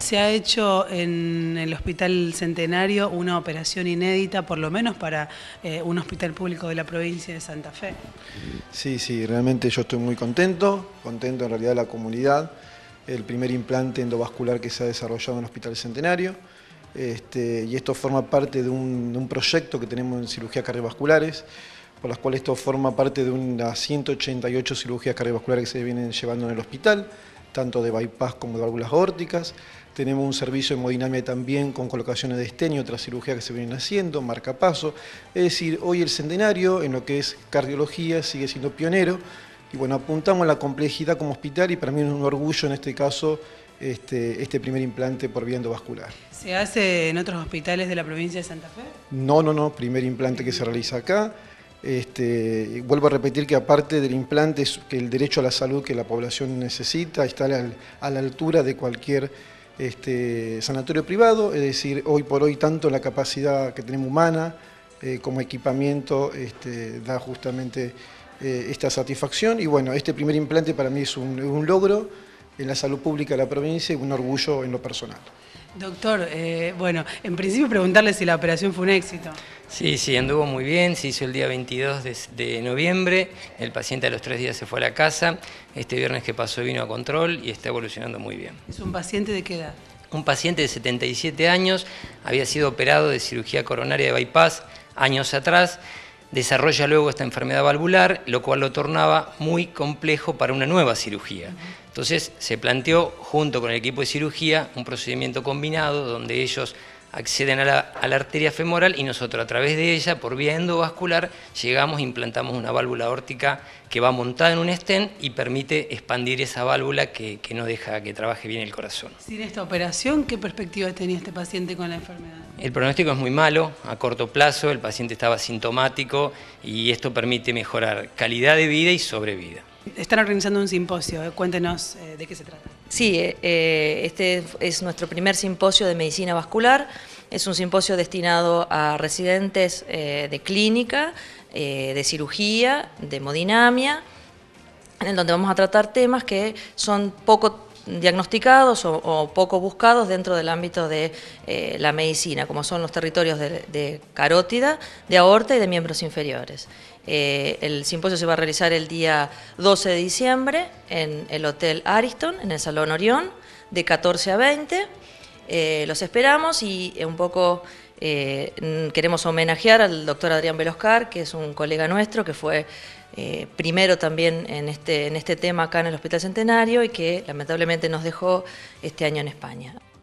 Se ha hecho en el Hospital Centenario una operación inédita, por lo menos para un hospital público de la provincia de Santa Fe. Sí, realmente yo estoy muy contento en realidad la comunidad. El primer implante endovascular que se ha desarrollado en el Hospital Centenario. Y esto forma parte de un proyecto que tenemos en cirugías cardiovasculares, por las cuales esto forma parte de unas 188 cirugías cardiovasculares que se vienen llevando en el hospital, tanto de bypass como de válvulas aórticas. Tenemos un servicio de hemodinamia también con colocaciones de estenio y otras cirugías que se vienen haciendo, marcapaso. Es decir, hoy el Centenario en lo que es cardiología sigue siendo pionero y bueno, apuntamos a la complejidad como hospital y para mí es un orgullo en este caso este primer implante por vía endovascular. ¿Se hace en otros hospitales de la provincia de Santa Fe? No, primer implante que se realiza acá. Vuelvo a repetir que aparte del implante, es que el derecho a la salud que la población necesita está a la altura de cualquier sanatorio privado, es decir, hoy por hoy tanto la capacidad que tenemos humana como equipamiento da justamente esta satisfacción y bueno, este primer implante para mí es un logro en la salud pública de la provincia y un orgullo en lo personal. Doctor, bueno, en principio preguntarle si la operación fue un éxito. Sí, anduvo muy bien, se hizo el día 22 de noviembre, el paciente a los 3 días se fue a la casa, este viernes que pasó vino a control y está evolucionando muy bien. ¿Es un paciente de qué edad? Un paciente de 77 años, había sido operado de cirugía coronaria de bypass años atrás, desarrolla luego esta enfermedad valvular, lo cual lo tornaba muy complejo para una nueva cirugía. Entonces se planteó junto con el equipo de cirugía un procedimiento combinado donde ellos acceden a la arteria femoral y nosotros a través de ella, por vía endovascular, llegamos e implantamos una válvula aórtica que va montada en un stent y permite expandir esa válvula que no deja que trabaje bien el corazón. Sin esta operación, ¿qué perspectiva tenía este paciente con la enfermedad? El pronóstico es muy malo, a corto plazo, el paciente estaba sintomático y esto permite mejorar calidad de vida y sobrevida. Están organizando un simposio, cuéntenos de qué se trata. Sí, este es nuestro primer simposio de medicina vascular, es un simposio destinado a residentes de clínica, de cirugía, de hemodinamia, en donde vamos a tratar temas que son poco diagnosticados o poco buscados dentro del ámbito de la medicina, como son los territorios de carótida, de aorta y de miembros inferiores. El simposio se va a realizar el día 12 de diciembre en el Hotel Ariston, en el Salón Orión, de 14 a 20. Los esperamos y un poco queremos homenajear al doctor Adrián Beloscar, que es un colega nuestro, que fue primero también en este tema acá en el Hospital Centenario y que lamentablemente nos dejó este año en España.